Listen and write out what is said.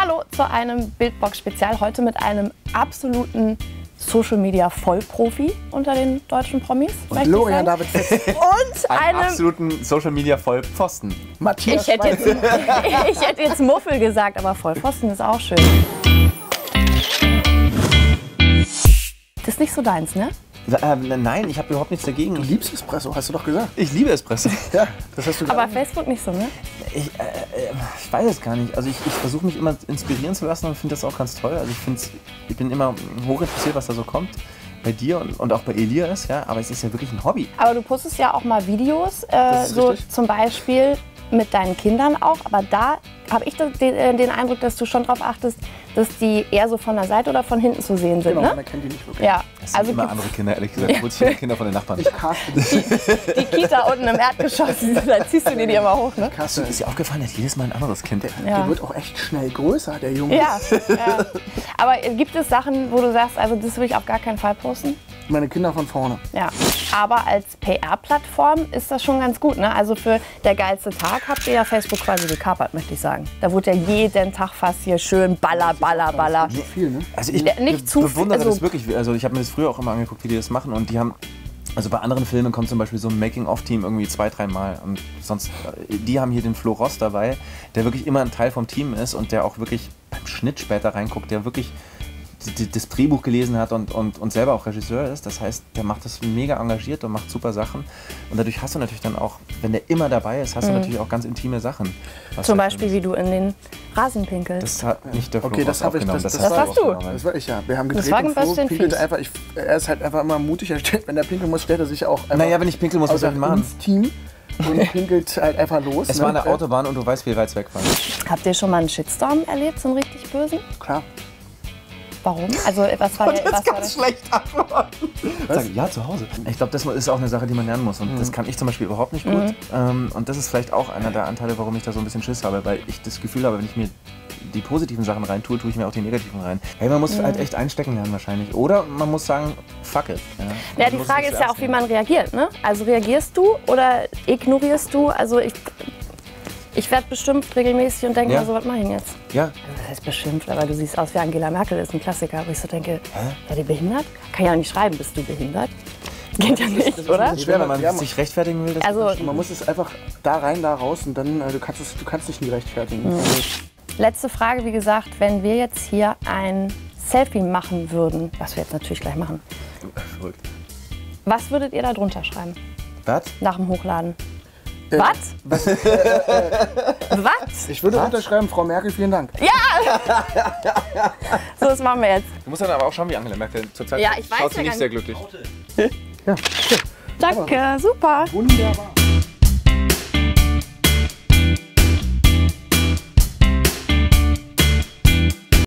Hallo zu einem Bildbox-Spezial. Heute mit einem absoluten Social-Media-Vollprofi unter den deutschen Promis. Und Florian David Fitz. Und einen absoluten Social-Media-Vollpfosten. Matthias ich hätte jetzt Muffel gesagt, aber Vollpfosten ist auch schön. Das ist nicht so deins, ne? Nein, ich habe überhaupt nichts dagegen. Du liebst Espresso, hast du doch gesagt. Ich liebe Espresso. Ja, das hast du Aber gesagt. Facebook nicht so, ne? Ich weiß es gar nicht. Also ich versuche mich immer inspirieren zu lassen und finde das auch ganz toll. Also ich bin immer hochinteressiert, was da so kommt. Bei dir und auch bei Elias, ja. Aber es ist ja wirklich ein Hobby. Aber du postest ja auch mal Videos, Das ist so richtig. zum Beispiel mit deinen Kindern auch. Aber da habe ich den Eindruck, dass du schon darauf achtest, dass die eher so von der Seite oder von hinten zu sehen sind, Genau, ne? man erkennt die nicht wirklich. Ja, Das sind immer gibt's andere Kinder, ehrlich gesagt. Ich hole Kinder von den Nachbarn. Ich caste dich. die Kita unten im Erdgeschoss, da ziehst du dir die immer hoch, ne? Caste. Ist dir aufgefallen, dass jedes Mal ein anderes Kind. Ja. Der wird auch echt schnell größer, der Junge. Ja, ja. Aber gibt es Sachen, wo du sagst, also das will ich auf gar keinen Fall posten? Meine Kinder von vorne. Ja. Aber als PR-Plattform ist das schon ganz gut, ne? Also für der geilste Tag habt ihr ja Facebook quasi gekapert, möchte ich sagen. Da wurde ja jeden Tag fast hier schön Baller. So viel, ne? Also ich Nicht zu viel, bewundere also- das wirklich. Also ich habe mir das früher auch immer angeguckt, wie die das machen. Und die haben, also bei anderen Filmen kommt zum Beispiel so ein Making-of-Team irgendwie 2-3 Mal. Und sonst, die haben hier den Flo Ross dabei, der wirklich immer ein Teil vom Team ist und der auch wirklich beim Schnitt später reinguckt, der wirklich das Drehbuch gelesen hat und selber auch Regisseur ist. Das heißt, der macht das mega engagiert und macht super Sachen. Und dadurch hast du natürlich dann auch, wenn der immer dabei ist, hast du natürlich auch ganz intime Sachen. Zum Beispiel, wie du in den Rasen pinkelst. Das hat nicht der Flo Okay, Ross das habe ich. aufgenommen. Das warst war du. Das war ich, ja. Wir haben gedreht Das war und Flo bestimmt pinkelt fies. einfach. Er ist halt einfach immer mutig. Wenn er pinkeln muss, stellt er sich auch einfach Naja, wenn ich pinkeln muss, was soll außer ich machen? ins Team und pinkelt halt einfach los. Es war eine Autobahn und du weißt, wie weit es weg war. Habt ihr schon mal einen Shitstorm erlebt, so einen richtig bösen? Klar. Warum? Also was war das? schlecht antworten. Sag, ja, zu Hause. Ich glaube, das ist auch eine Sache, die man lernen muss. Und das kann ich zum Beispiel überhaupt nicht gut. Und das ist vielleicht auch einer der Anteile, warum ich da so ein bisschen Schiss habe. Weil ich das Gefühl habe, wenn ich mir die positiven Sachen rein tue, tue ich mir auch die negativen rein. Hey, man muss halt echt einstecken lernen wahrscheinlich. Oder man muss sagen, fuck it. Ja, Man die muss Frage es ist ja ernst auch, wie nehmen. man reagiert, ne? Also reagierst du oder ignorierst du? Also ich werde beschimpft regelmäßig und denke Ja. mir so, was mache ich denn jetzt? Ja, Also das heißt beschimpft, aber du siehst aus wie Angela Merkel, das ist ein Klassiker. Wo ich so denke, ja, die behindert? Kann ja nicht schreiben, bist du behindert? Geht ja nicht, oder? schwer, wenn man Ja, sich rechtfertigen will. Das Also Man muss es einfach da rein, da raus und dann, du kannst dich nie rechtfertigen. letzte Frage, wie gesagt, wenn wir jetzt hier ein Selfie machen würden, was wir jetzt natürlich gleich machen, verrückt. was würdet ihr da drunter schreiben Was? nach dem Hochladen? Was? Was? Ich würde unterschreiben, Frau Merkel, vielen Dank. So, das machen wir jetzt. Du musst dann aber auch schauen, wie Angela Merkel zurzeit Ja, ich weiß schaut sie ja nicht gar sehr glücklich. Danke, super. Wunderbar.